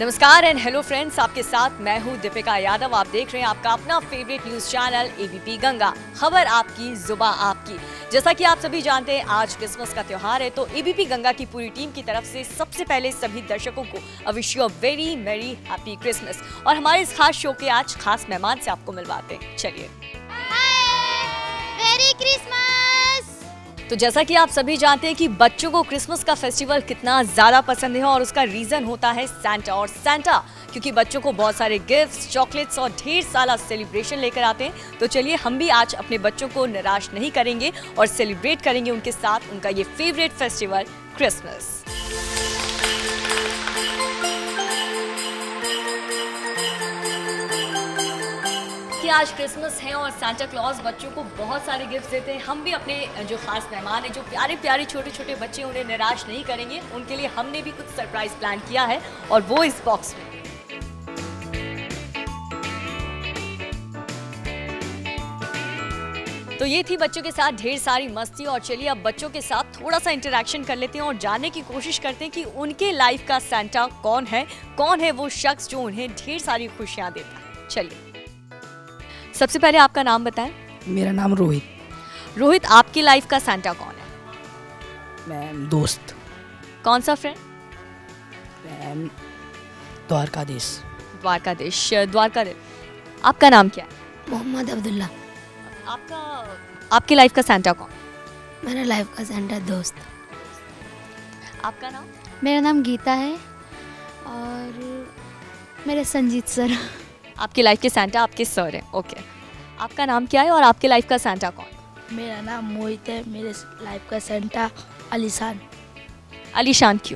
नमस्कार and hello friends, आपके साथ मैं हूं दीपिका यादव। आप देख रहे हैं आपका अपना favourite news channel ABP Ganga. खबर आपकी, जुबां आपकी। जैसा कि आप सभी जानते हैं, आज क्रिसमस का त्योहार है, तो एबीपी गंगा की पूरी टीम की तरफ से सबसे पहले सभी दर्शकों को a wish you a very merry happy Christmas. और हमारे इस खास शो के आज खास मेहमान से आपको मिलवाते हैं। चलिए, मेरी क्रिसमस। तो जैसा कि आप सभी जानते हैं कि बच्चों को क्रिसमस का फेस्टिवल कितना ज़्यादा पसंद है और उसका रीज़न होता है सैंटा। और सैंटा क्योंकि बच्चों को बहुत सारे गिफ्ट्स, चॉकलेट्स और ढेर सारा सेलिब्रेशन लेकर आते हैं, तो चलिए हम भी आज अपने बच्चों को निराश नहीं करेंगे और सेलिब्रेट करेंगे उनके साथ उनका ये फेवरेट फेस्टिवल क्रिसमस। कि आज क्रिसमस है और सांता क्लॉज बच्चों को बहुत सारे गिफ्ट देते हैं। हम भी अपने जो खास मेहमान हैं, जो प्यारे प्यारे छोटे छोटे बच्चे, उन्हें निराश नहीं करेंगे। उनके लिए हमने भी कुछ सरप्राइज प्लान किया है और वो इस बॉक्स में। तो ये थी बच्चों के साथ ढेर सारी मस्ती। और चलिए अब बच्चों के साथ थोड़ा सा इंटरेक्शन कर लेते हैं और जानने की कोशिश करते हैं कि उनके लाइफ का सांता कौन है वो शख्स जो उन्हें ढेर सारी खुशियां देता है। चलिए, सबसे पहले आपका नाम बताएं। मेरा नाम रोहित। रोहित, आपकी लाइफ का सांता कौन है? मैम दोस्त। कौन सा फ्रेंड? मैम द्वारकाधीश। द्वारकाधीश। आपका नाम क्या है? मोहम्मद अब्दुल्ला। आपकी लाइफ का सांता कौन? मेरा लाइफ का सेंटर दोस्त। आपका नाम? मेरा नाम गीता है और मेरे संजीत सर। आपकी लाइफ के सांता आपके सर हैं। ओके, आपका नाम क्या है और आपके लाइफ का सांता कौन? मेरा नाम मोहित है। मेरे लाइफ का सेंटा अलीशान। अलीशान क्यों?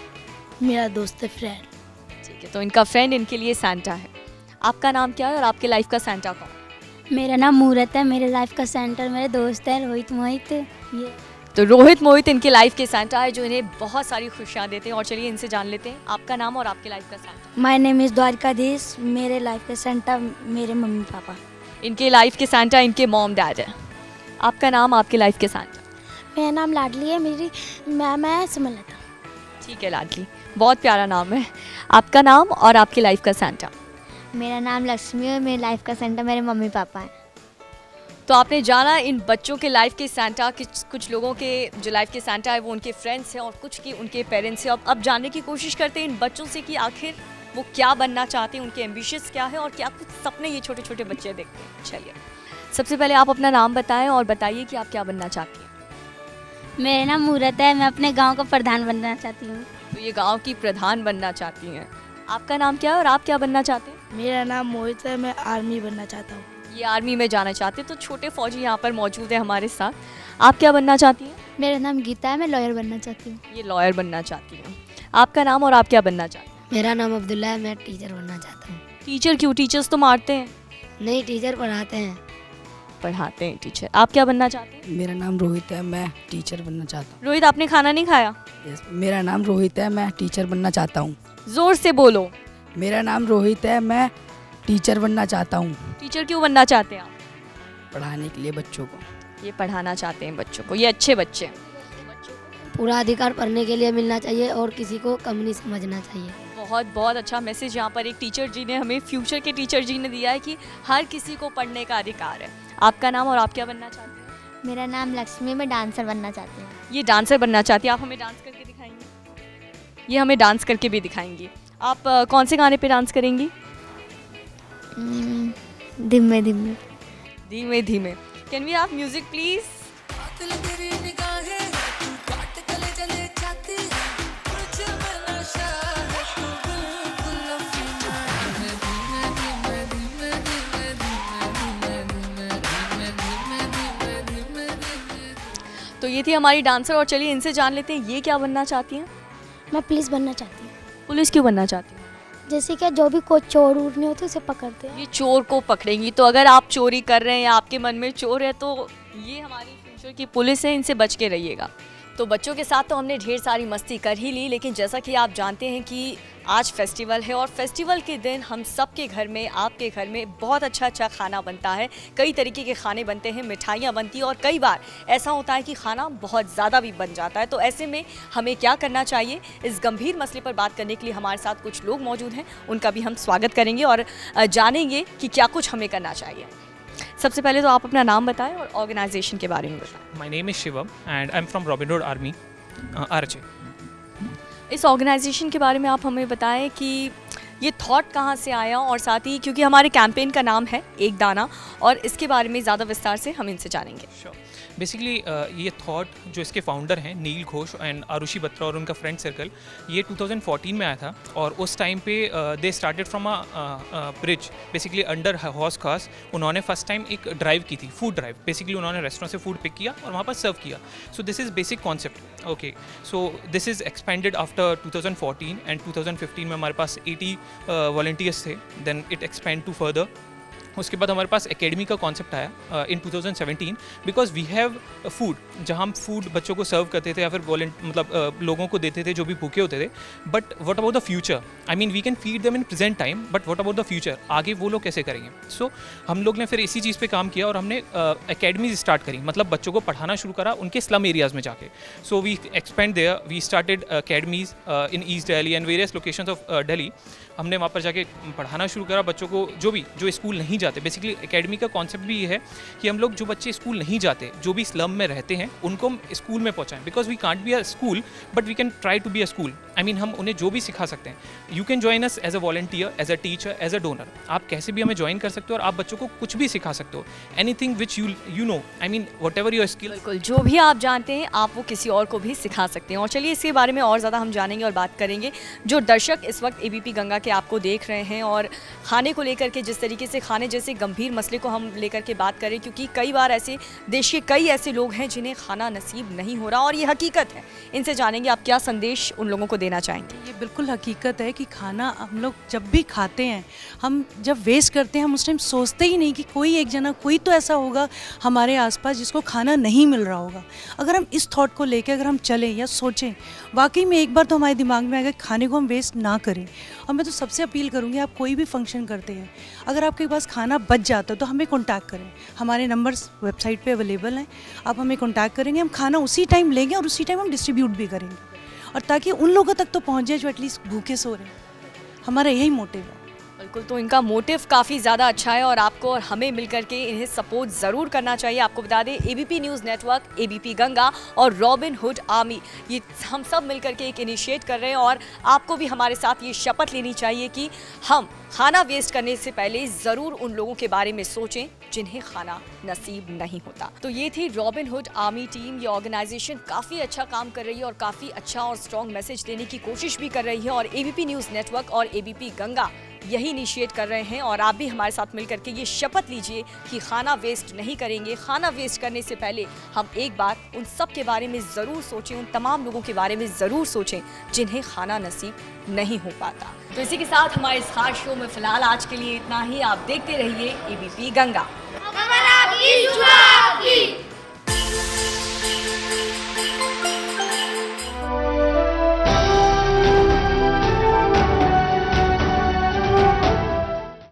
मेरा दोस्त है, फ्रेंड। ठीक है, तो इनका फ्रेंड इनके लिए सांता है। आपका नाम क्या है और आपके लाइफ का सांता कौन? मेरा नाम मूरत है। मेरे लाइफ का सेंटर मेरे दोस्त है रोहित मोहित। ये तो रोहित मोहित इनके लाइफ के सांता है जो इन्हें बहुत सारी खुशियाँ देते हैं। और चलिए इनसे जान लेते हैं आपका नाम और आपके लाइफ का Santa. My name is Dwarkadhish. मेरे लाइफ का सेंटा मेरे मम्मी पापा। इनके लाइफ के सांता इनके मॉम डैड है। आपका नाम, आपके लाइफ के सांता? मेरा नाम लाडली है। मेरी मैं सुमलता। ठीक है लाडली, बहुत प्यारा नाम है। आपका नाम और आपकी लाइफ का सांता? मेरा नाम लक्ष्मी है। मेरे लाइफ का सेंटर मेरे मम्मी पापा हैं। तो आपने जाना इन बच्चों के लाइफ के सांता, कुछ लोगों के जो लाइफ के सांता है वो उनके फ्रेंड्स हैं और कुछ की उनके पेरेंट्स हैं। अब जानने की कोशिश करते हैं इन बच्चों से कि आखिर वो क्या बनना चाहते हैं, उनके एम्बिशंस क्या है और क्या कुछ सपने ये छोटे छोटे बच्चे देखते हैं। चलिए, सबसे पहले आप अपना नाम बताएं और बताइए कि आप क्या बनना चाहती हैं। मेरा नाम मूरत है। मैं अपने गांव का प्रधान बनना चाहती हूँ। तो ये गाँव की प्रधान बनना चाहती हैं। आपका नाम क्या है और आप क्या बनना चाहते हैं? मेरा नाम मोहित है। मैं आर्मी बनना चाहता हूँ। ये आर्मी में जाना चाहते हैं। तो छोटे फौजी यहाँ पर मौजूद है हमारे साथ। आप क्या बनना चाहती हैं? मेरा नाम गीता है। मैं लॉयर बनना चाहती हूँ। ये लॉयर बनना चाहती हैं। आपका नाम और आप क्या बनना चाहते हैं? मेरा नाम अब्दुल्ला है। मैं टीचर बनना चाहता हूँ। टीचर क्यों? टीचर्स तो मारते हैं। नहीं, टीचर पढ़ाते हैं। पढ़ाते हैं टीचर। आप क्या बनना चाहते हैं? मेरा नाम रोहित है। मैं टीचर बनना चाहता हूँ। रोहित, आपने खाना नहीं खाया? मेरा नाम रोहित है। मैं टीचर बनना चाहता हूँ। जोर से बोलो। मेरा नाम रोहित है। मैं टीचर बनना चाहता हूँ। टीचर क्यों बनना चाहते हैं आप? पढ़ाने के लिए बच्चों को। ये पढ़ाना चाहते हैं बच्चों को। ये अच्छे बच्चे हैं। पूरा अधिकार पढ़ने के लिए मिलना चाहिए और किसी को कम नहीं समझना चाहिए। बहुत बहुत अच्छा मैसेज यहाँ पर एक टीचर जी ने, हमें फ्यूचर के टीचर जी ने दिया है कि हर किसी को पढ़ने का अधिकार है। आपका नाम और आप क्या बनना चाहते हैं? मेरा नाम लक्ष्मी। मैं डांसर बनना चाहती हूँ। ये डांसर बनना चाहती है। आप हमें डांस करके दिखाएंगी? ये हमें डांस करके भी दिखाएंगी। आप कौन से गाने पे डांस करेंगी? धीमे धीमे। धीमे धीमे। Can we have music please? तो ये थी हमारी डांसर। और चलिए इनसे जान लेते हैं ये क्या बनना चाहती हैं। मैं पुलिस बनना चाहती हूँ। पुलिस क्यों बनना चाहती हैं? जैसे कि जो भी कोई चोर उड़ नहीं होते उसे पकड़ते हैं। ये चोर को पकड़ेंगी। तो अगर आप चोरी कर रहे हैं या आपके मन में चोर है तो ये हमारी फ्यूचर की पुलिस है, इनसे बच के रहिएगा। तो बच्चों के साथ तो हमने ढेर सारी मस्ती कर ही ली, लेकिन जैसा कि आप जानते हैं कि आज फेस्टिवल है और फेस्टिवल के दिन हम सबके घर में, आपके घर में बहुत अच्छा खाना बनता है। कई तरीके के खाने बनते हैं, मिठाइयाँ बनती हैं और कई बार ऐसा होता है कि खाना बहुत ज़्यादा भी बन जाता है। तो ऐसे में हमें क्या करना चाहिए, इस गंभीर मसले पर बात करने के लिए हमारे साथ कुछ लोग मौजूद हैं। उनका भी हम स्वागत करेंगे और जानेंगे कि क्या कुछ हमें करना चाहिए। सबसे पहले तो आप अपना नाम बताएं और ऑर्गेनाइजेशन के बारे में बताएं। My name is Shivam and I am from Robin Hood army RJ. इस ऑर्गेनाइजेशन के बारे में आप हमें बताएं कि ये थॉट कहाँ से आया, और साथ ही क्योंकि हमारे कैंपेन का नाम है एक दाना, और इसके बारे में ज़्यादा विस्तार से हम इनसे जानेंगे। बेसिकली ये थॉट जो इसके फाउंडर हैं नील घोष एंड आरुषि बत्रा और उनका फ्रेंड सर्कल, ये 2014 में आया था। और उस टाइम पे they started from a bridge basically under Hauz Khas. उन्होंने फर्स्ट टाइम एक ड्राइव की थी, फूड ड्राइव। बेसिकली उन्होंने रेस्टोरेंट से फूड पिक किया और वहाँ पर सर्व किया। So this is basic concept. Okay, so this is expanded after 2014 and 2015 में हमारे पास 80 वॉलंटियर्स थे। Then it expand to further. उसके बाद हमारे पास एकेडमी का कॉन्सेप्ट आया in 2017 because we have food, जहाँ हम फूड बच्चों को सर्व करते थे या फिर लोगों को देते थे जो भी भूखे होते थे। But what about the future, I mean we can feed them in present time, but what about the future, आगे वो लोग कैसे करेंगे। सो हम लोग ने फिर इसी चीज़ पे काम किया और हमने एकेडमीज स्टार्ट करी, मतलब बच्चों को पढ़ाना शुरू करा उनके स्लम एरियाज़ में जाके। So we expand there, we started academies in east Delhi and various locations of Delhi. हमने वहाँ पर जाके पढ़ाना शुरू करा बच्चों को, जो स्कूल नहीं जाते। बेसिकली एकेडमी का कॉन्सेप्ट भी ये है कि हम लोग जो बच्चे स्कूल नहीं जाते, जो भी स्लम में रहते हैं, उनको हम स्कूल में पहुँचाएं। Because we can't be a school but we can try to be a school. I mean हम उन्हें जो भी सिखा सकते हैं। You can join us as a volunteer, as a teacher, as a donor. आप कैसे भी हमें ज्वाइन कर सकते हो और आप बच्चों को कुछ भी सिखा सकते हो। Anything which you know, I mean whatever your skill. बिल्कुल, जो भी आप जानते हैं आप वो किसी और को भी सिखा सकते हैं। और चलिए इसके बारे में और ज़्यादा हम जानेंगे और बात करेंगे। जो दर्शक इस वक्त ABP गंगा के आपको देख रहे हैं और खाने को लेकर के, जिस तरीके से खाने जैसे गंभीर मसले को हम लेकर के बात करें, क्योंकि कई बार ऐसे देश के कई ऐसे लोग हैं जिन्हें खाना नसीब नहीं हो रहा और ये हकीकत है। इनसे जानेंगे आप क्या संदेश उन लोगों को देना चाहेंगे। ये बिल्कुल हकीकत है कि खाना हम लोग जब भी खाते हैं, हम जब वेस्ट करते हैं, हम उस टाइम सोचते ही नहीं कि कोई एक जना, कोई तो ऐसा होगा हमारे आसपास जिसको खाना नहीं मिल रहा होगा। अगर हम इस थॉट को लेकर अगर हम चलें या सोचें, वाकई में एक बार तो हमारे दिमाग में आएगा खाने को हम वेस्ट ना करें। और मैं तो सबसे अपील करूँगी, आप कोई भी फंक्शन करते हैं, अगर आपके पास खाना बच जाता है तो हमें कॉन्टैक्ट करें। हमारे नंबर्स वेबसाइट पे अवेलेबल हैं, आप हमें कॉन्टैक्ट करेंगे, हम खाना उसी टाइम लेंगे और उसी टाइम हम डिस्ट्रीब्यूट भी करेंगे, और ताकि उन लोगों तक तो पहुँच जाए जो एटलीस्ट भूखे सो रहे हैं। हमारा यही मोटिव है। बिल्कुल, तो इनका मोटिव काफ़ी ज़्यादा अच्छा है और आपको और हमें मिलकर के इन्हें सपोर्ट ज़रूर करना चाहिए। आपको बता दें ABP news network, ABP Ganga और रॉबिन हुड आर्मी, ये हम सब मिलकर के एक इनिशिएट कर रहे हैं। और आपको भी हमारे साथ ये शपथ लेनी चाहिए कि हम खाना वेस्ट करने से पहले ज़रूर उन लोगों के बारे में सोचें जिन्हें खाना नसीब नहीं होता। तो ये थी रॉबिन हुड आर्मी टीम। ये ऑर्गेनाइजेशन काफ़ी अच्छा काम कर रही है और काफ़ी अच्छा और स्ट्रॉन्ग मैसेज देने की कोशिश भी कर रही है। और ABP न्यूज़ नेटवर्क और ABP गंगा यही इनिशिएट कर रहे हैं। और आप भी हमारे साथ मिलकर के ये शपथ लीजिए कि खाना वेस्ट नहीं करेंगे। खाना वेस्ट करने से पहले हम एक बार उन सब के बारे में ज़रूर सोचें, उन तमाम लोगों के बारे में ज़रूर सोचें जिन्हें खाना नसीब नहीं हो पाता। तो इसी के साथ हमारे इस खास शो में फ़िलहाल आज के लिए इतना ही। आप देखते रहिए ABP गंगा।